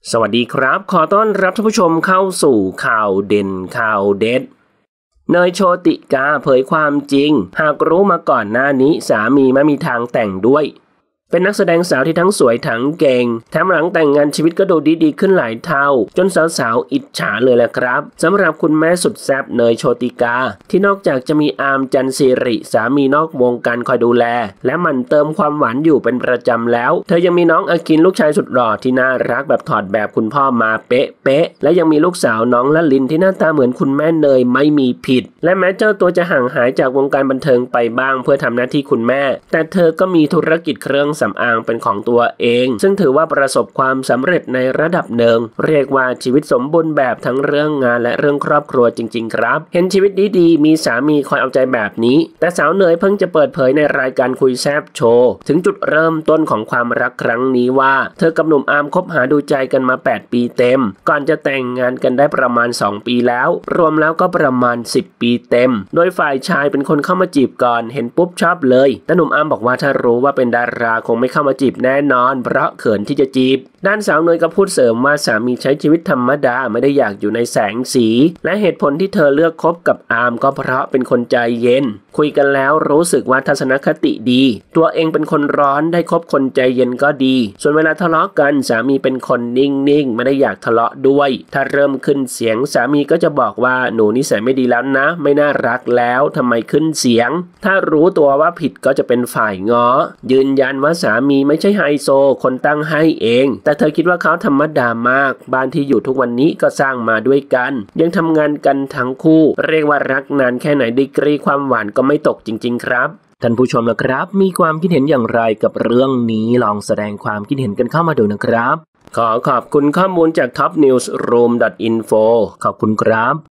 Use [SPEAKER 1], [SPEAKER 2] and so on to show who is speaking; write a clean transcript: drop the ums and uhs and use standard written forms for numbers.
[SPEAKER 1] สวัสดีครับขอต้อนรับท่านผู้ชมเข้าสู่ข่าวเด่นข่าวเด็ดเนยโชติกาเผยความจริงหากรู้มาก่อนหน้านี้สามีไม่มีทางแต่งด้วยเป็นนักแสดงสาวที่ทั้งสวยทั้งเก่งแถมหลังแต่งงานชีวิตก็ดูดีขึ้นหลายเท่าจนสาวๆอิจฉาเลยแหละครับสำหรับคุณแม่สุดแซ่บเนยโชติกาที่นอกจากจะมีอาร์มจันสิริสามีนอกวงการคอยดูแลและมันเติมความหวานอยู่เป็นประจำแล้วเธอยังมีน้องอาคินลูกชายสุดหล่อที่น่ารักแบบถอดแบบคุณพ่อมาเป๊ะและยังมีลูกสาวน้องละลินที่หน้าตาเหมือนคุณแม่เนยไม่มีผิดและแม้เจ้าตัวจะห่างหายจากวงการบันเทิงไปบ้างเพื่อทำหน้าที่คุณแม่แต่เธอก็มีธุรกิจเครื่องสำอางเป็นของตัวเองซึ่งถือว่าประสบความสำเร็จในระดับหนึ่งเรียกว่าชีวิตสมบูรณ์แบบทั้งเรื่องงานและเรื่องครอบครัวจริงๆครับเห็นชีวิตดีๆมีสามีคอยเอาใจแบบนี้แต่สาวเนยเพิ่งจะเปิดเผยในรายการคุยแซบโชว์ถึงจุดเริ่มต้นของความรักครั้งนี้ว่าเธอกับหนุ่มอาร์มคบหาดูใจกันมา8ปีเต็มก่อนจะแต่งงานกันได้ประมาณ2ปีแล้วรวมแล้วก็ประมาณ10ปีเต็มโดยฝ่ายชายเป็นคนเข้ามาจีบก่อนเห็นปุ๊บชอบเลยแต่หนุ่มอาร์มบอกว่าถ้ารู้ว่าเป็นดาราคงไม่เข้ามาจีบแน่นอนเพราะเขินที่จะจีบด้านสาวเนยก็พูดเสริมว่าสามีใช้ชีวิตธรรมดาไม่ได้อยากอยู่ในแสงสีและเหตุผลที่เธอเลือกคบกับอาร์มก็เพราะเป็นคนใจเย็นคุยกันแล้วรู้สึกว่าทัศนคติดีตัวเองเป็นคนร้อนได้คบคนใจเย็นก็ดีส่วนเวลาทะเลาะกันสามีเป็นคนนิ่งไม่ได้อยากทะเลาะด้วยถ้าเริ่มขึ้นเสียงสามีก็จะบอกว่าหนูนิสัยไม่ดีแล้วนะไม่น่ารักแล้วทำไมขึ้นเสียงถ้ารู้ตัวว่าผิดก็จะเป็นฝ่ายง้อยืนยันว่าสามีไม่ใช่ไฮโซคนตั้งให้เองแต่เธอคิดว่าเขาธรรมดามากบ้านที่อยู่ทุกวันนี้ก็สร้างมาด้วยกันยังทำงานกันทั้งคู่เรียกว่ารักนานแค่ไหนดีกรีความหวานก็ไม่ตกจริงๆครับท่านผู้ชมนะครับมีความคิดเห็นอย่างไรกับเรื่องนี้ลองแสดงความคิดเห็นกันเข้ามาดูนะครับขอขอบคุณข้อมูลจาก topnewsroom.info ขอบคุณครับ